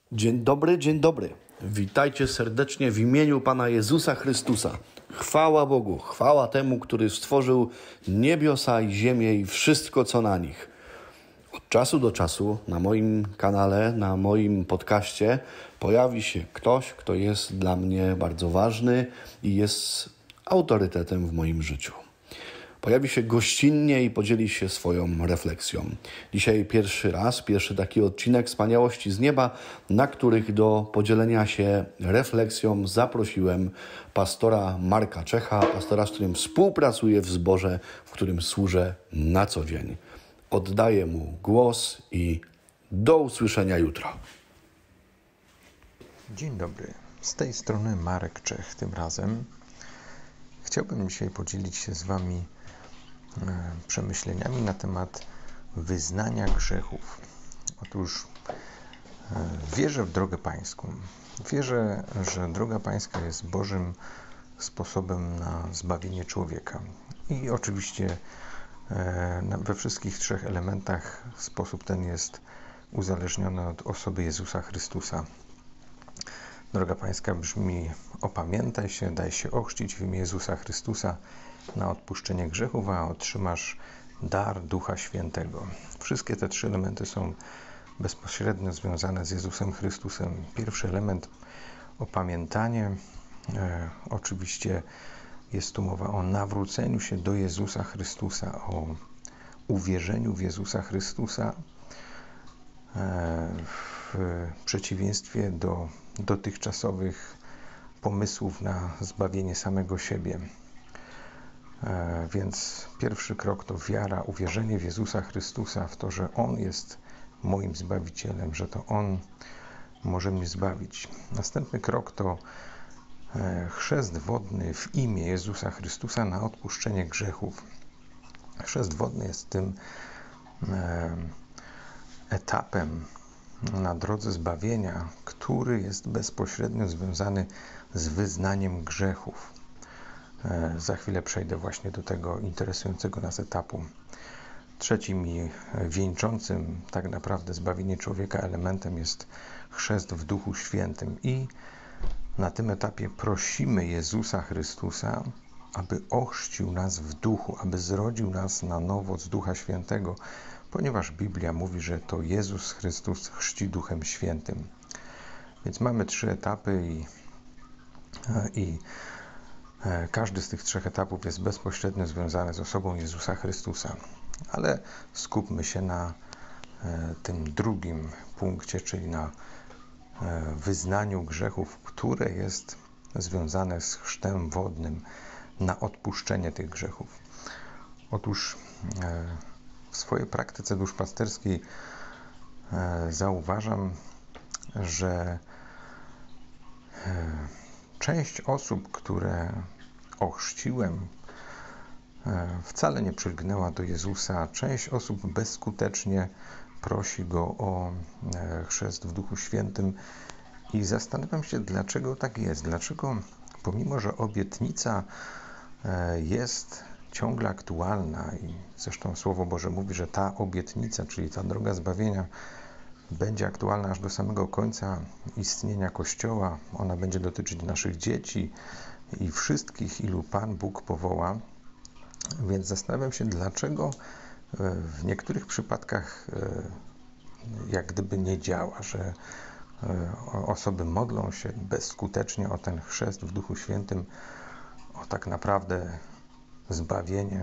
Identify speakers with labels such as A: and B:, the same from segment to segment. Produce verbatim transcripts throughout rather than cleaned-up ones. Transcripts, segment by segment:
A: Dzień dobry, dzień dobry. Witajcie serdecznie w imieniu Pana Jezusa Chrystusa. Chwała Bogu, chwała temu, który stworzył niebiosa i ziemię i wszystko, co na nich. Od czasu do czasu na moim kanale, na moim podcaście pojawi się ktoś, kto jest dla mnie bardzo ważny i jest autorytetem w moim życiu. Pojawi się gościnnie i podzieli się swoją refleksją. Dzisiaj pierwszy raz, pierwszy taki odcinek Wspaniałości z Nieba, na których do podzielenia się refleksją zaprosiłem pastora Marka Czecha, pastora, z którym współpracuję w zborze, w którym służę na co dzień. Oddaję mu głos i do usłyszenia jutro.
B: Dzień dobry, z tej strony Marek Czech tym razem. Chciałbym dzisiaj podzielić się z Wami przemyśleniami na temat wyznania grzechów. Otóż wierzę w drogę pańską. Wierzę, że droga pańska jest Bożym sposobem na zbawienie człowieka. I oczywiście we wszystkich trzech elementach sposób ten jest uzależniony od osoby Jezusa Chrystusa. Droga pańska brzmi: opamiętaj się, daj się ochrzcić w imię Jezusa Chrystusa na odpuszczenie grzechów, a otrzymasz dar Ducha Świętego. Wszystkie te trzy elementy są bezpośrednio związane z Jezusem Chrystusem. Pierwszy element, opamiętanie. E, oczywiście jest tu mowa o nawróceniu się do Jezusa Chrystusa, o uwierzeniu w Jezusa Chrystusa e, w przeciwieństwie do dotychczasowych pomysłów na zbawienie samego siebie. E, więc pierwszy krok to wiara, uwierzenie w Jezusa Chrystusa, w to, że On jest moim Zbawicielem, że to On może mnie zbawić. Następny krok to e, chrzest wodny w imię Jezusa Chrystusa na odpuszczenie grzechów. Chrzest wodny jest tym e, etapem na drodze zbawienia, który jest bezpośrednio związany z wyznaniem grzechów. Za chwilę przejdę właśnie do tego interesującego nas etapu. Trzecim i wieńczącym tak naprawdę zbawienie człowieka elementem jest chrzest w Duchu Świętym. I na tym etapie prosimy Jezusa Chrystusa, aby ochrzcił nas w duchu, aby zrodził nas na nowo z Ducha Świętego, ponieważ Biblia mówi, że to Jezus Chrystus chrzci Duchem Świętym. Więc mamy trzy etapy i, i każdy z tych trzech etapów jest bezpośrednio związany z osobą Jezusa Chrystusa. Ale skupmy się na tym drugim punkcie, czyli na wyznaniu grzechów, które jest związane z chrztem wodnym na odpuszczenie tych grzechów. Otóż w swojej praktyce duszpasterskiej zauważam, że część osób, które ochrzciłem, wcale nie przylgnęła do Jezusa. Część osób bezskutecznie prosi Go o chrzest w Duchu Świętym i zastanawiam się, dlaczego tak jest. Dlaczego, pomimo że obietnica jest ciągle aktualna i zresztą Słowo Boże mówi, że ta obietnica, czyli ta droga zbawienia, będzie aktualna aż do samego końca istnienia Kościoła. Ona będzie dotyczyć naszych dzieci i wszystkich, ilu Pan Bóg powoła. Więc zastanawiam się, dlaczego w niektórych przypadkach jak gdyby nie działa, że osoby modlą się bezskutecznie o ten chrzest w Duchu Świętym, o tak naprawdę zbawienie,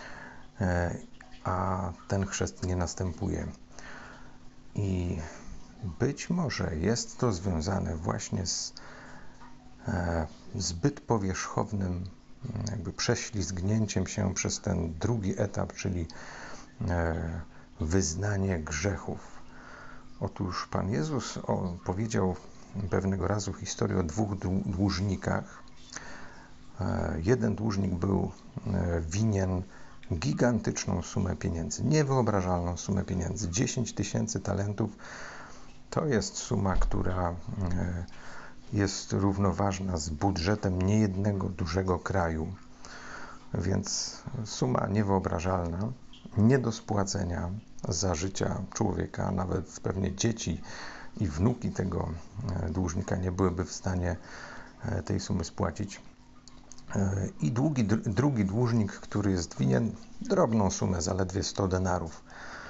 B: a ten chrzest nie następuje. I być może jest to związane właśnie z e, zbyt powierzchownym jakby prześlizgnięciem się przez ten drugi etap, czyli e, wyznanie grzechów. Otóż Pan Jezus o, powiedział pewnego razu historię o dwóch dłużnikach. E, jeden dłużnik był e, winien gigantyczną sumę pieniędzy, niewyobrażalną sumę pieniędzy. dziesięć tysięcy talentów to jest suma, która jest równoważna z budżetem niejednego dużego kraju. Więc suma niewyobrażalna, nie do spłacenia za życia człowieka, nawet pewnie dzieci i wnuki tego dłużnika nie byłyby w stanie tej sumy spłacić. I długi, drugi dłużnik, który jest winien drobną sumę, zaledwie sto denarów.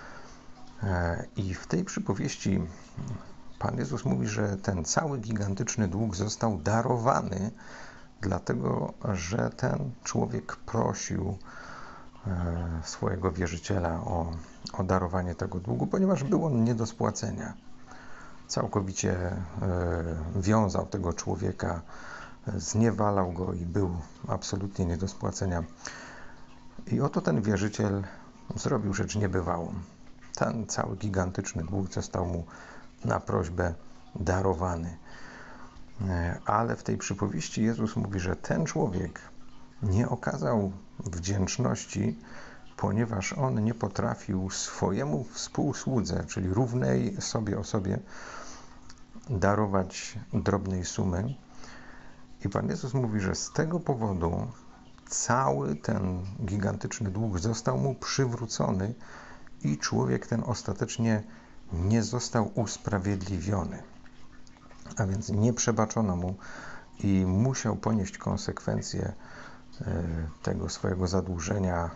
B: I w tej przypowieści Pan Jezus mówi, że ten cały gigantyczny dług został darowany, dlatego że ten człowiek prosił swojego wierzyciela o, o darowanie tego długu, ponieważ był on nie do spłacenia. Całkowicie wiązał tego człowieka, zniewalał go i był absolutnie nie do spłacenia. I oto ten wierzyciel zrobił rzecz niebywałą. Ten cały gigantyczny dług został mu na prośbę darowany. Ale w tej przypowieści Jezus mówi, że ten człowiek nie okazał wdzięczności, ponieważ on nie potrafił swojemu współsłudze, czyli równej sobie osobie, darować drobnej sumy. I Pan Jezus mówi, że z tego powodu cały ten gigantyczny dług został mu przywrócony i człowiek ten ostatecznie nie został usprawiedliwiony. A więc nie przebaczono mu i musiał ponieść konsekwencje tego swojego zadłużenia.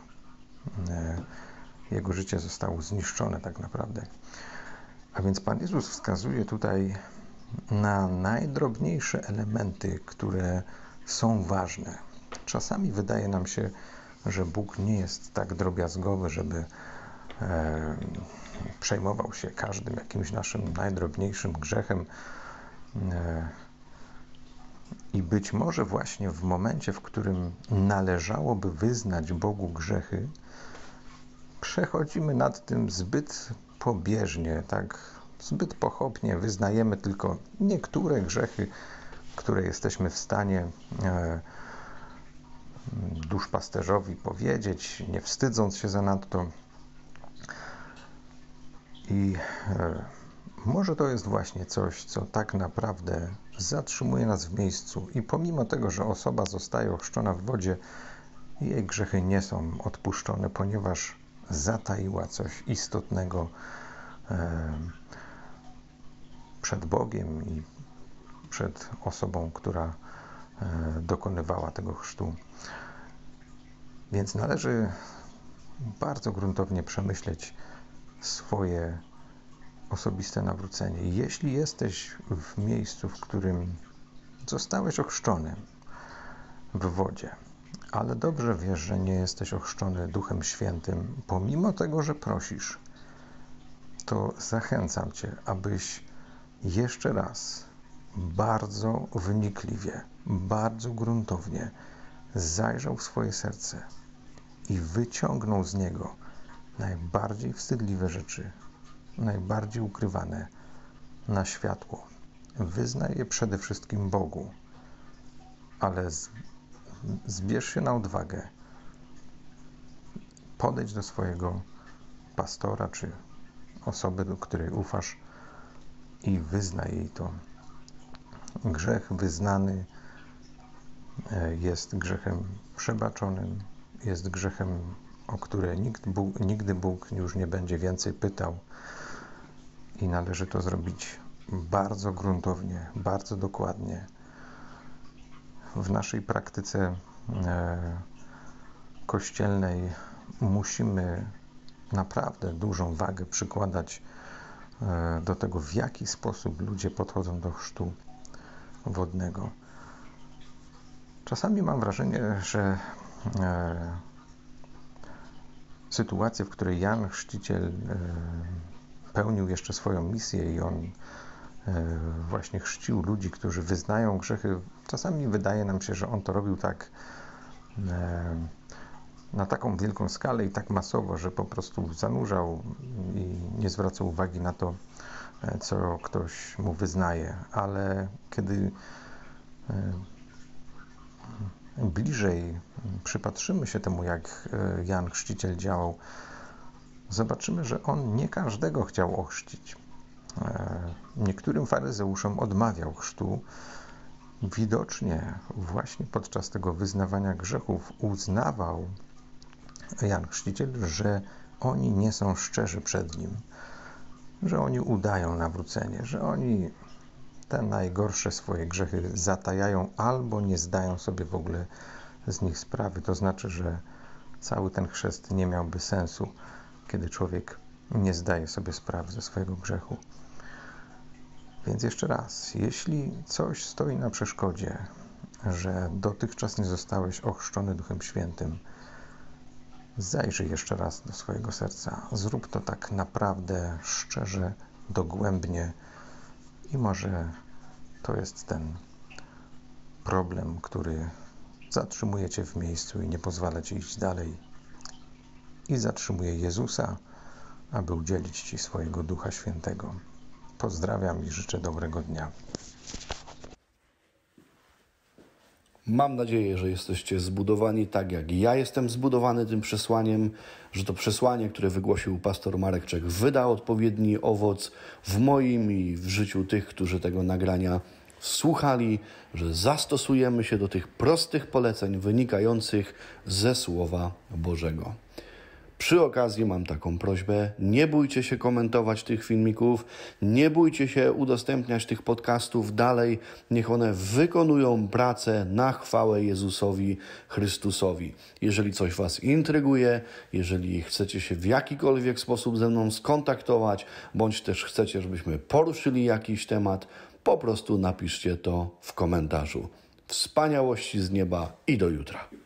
B: Jego życie zostało zniszczone tak naprawdę. A więc Pan Jezus wskazuje tutaj na najdrobniejsze elementy, które są ważne. Czasami wydaje nam się, że Bóg nie jest tak drobiazgowy, żeby e, przejmował się każdym jakimś naszym najdrobniejszym grzechem. E, I być może właśnie w momencie, w którym należałoby wyznać Bogu grzechy, przechodzimy nad tym zbyt pobieżnie, tak zbyt pochopnie, wyznajemy tylko niektóre grzechy, które jesteśmy w stanie e, duszpasterzowi powiedzieć, nie wstydząc się zanadto. I e, może to jest właśnie coś, co tak naprawdę zatrzymuje nas w miejscu i pomimo tego, że osoba zostaje ochrzczona w wodzie, jej grzechy nie są odpuszczone, ponieważ zataiła coś istotnego e, przed Bogiem i przed osobą, która e, dokonywała tego chrztu. Więc należy bardzo gruntownie przemyśleć swoje osobiste nawrócenie. Jeśli jesteś w miejscu, w którym zostałeś ochrzczony w wodzie, ale dobrze wiesz, że nie jesteś ochrzczony Duchem Świętym, pomimo tego, że prosisz, to zachęcam Cię, abyś jeszcze raz bardzo wnikliwie, bardzo gruntownie zajrzał w swoje serce i wyciągnął z niego najbardziej wstydliwe rzeczy, najbardziej ukrywane na światło. Wyznaj je przede wszystkim Bogu, ale z, zbierz się na odwagę. Podejdź do swojego pastora czy osoby, do której ufasz i wyznaj jej to. Grzech wyznany jest grzechem przebaczonym, jest grzechem, o które nikt Bóg, nigdy Bóg już nie będzie więcej pytał i należy to zrobić bardzo gruntownie, bardzo dokładnie. W naszej praktyce e, kościelnej musimy naprawdę dużą wagę przykładać e, do tego, w jaki sposób ludzie podchodzą do chrztu wodnego. Czasami mam wrażenie, że e, sytuacje, w której Jan Chrzciciel e, pełnił jeszcze swoją misję i on e, właśnie chrzcił ludzi, którzy wyznają grzechy, czasami wydaje nam się, że on to robił tak e, na taką wielką skalę i tak masowo, że po prostu zanurzał i nie zwracał uwagi na to, e, co ktoś mu wyznaje. Ale kiedy e, bliżej przypatrzymy się temu, jak Jan Chrzciciel działał, zobaczymy, że on nie każdego chciał ochrzcić. Niektórym faryzeuszom odmawiał chrztu. Widocznie właśnie podczas tego wyznawania grzechów uznawał Jan Chrzciciel, że oni nie są szczerzy przed nim. że oni udają nawrócenie, że oni te najgorsze swoje grzechy zatajają albo nie zdają sobie w ogóle z nich sprawy. To znaczy, że cały ten chrzest nie miałby sensu, kiedy człowiek nie zdaje sobie sprawy ze swojego grzechu. Więc jeszcze raz, jeśli coś stoi na przeszkodzie, że dotychczas nie zostałeś ochrzczony Duchem Świętym, zajrzyj jeszcze raz do swojego serca. Zrób to tak naprawdę szczerze, dogłębnie i może to jest ten problem, który zatrzymuje cię w miejscu i nie pozwala ci iść dalej. I zatrzymuje Jezusa, aby udzielić ci swojego Ducha Świętego. Pozdrawiam i życzę dobrego dnia.
A: Mam nadzieję, że jesteście zbudowani tak, jak ja jestem zbudowany tym przesłaniem, że to przesłanie, które wygłosił pastor Marek Czech, wyda odpowiedni owoc w moim i w życiu tych, którzy tego nagrania słuchali, że zastosujemy się do tych prostych poleceń wynikających ze Słowa Bożego. Przy okazji mam taką prośbę, nie bójcie się komentować tych filmików, nie bójcie się udostępniać tych podcastów dalej, niech one wykonują pracę na chwałę Jezusowi Chrystusowi. Jeżeli coś Was intryguje, jeżeli chcecie się w jakikolwiek sposób ze mną skontaktować, bądź też chcecie, żebyśmy poruszyli jakiś temat, po prostu napiszcie to w komentarzu. Wspaniałości z nieba i do jutra.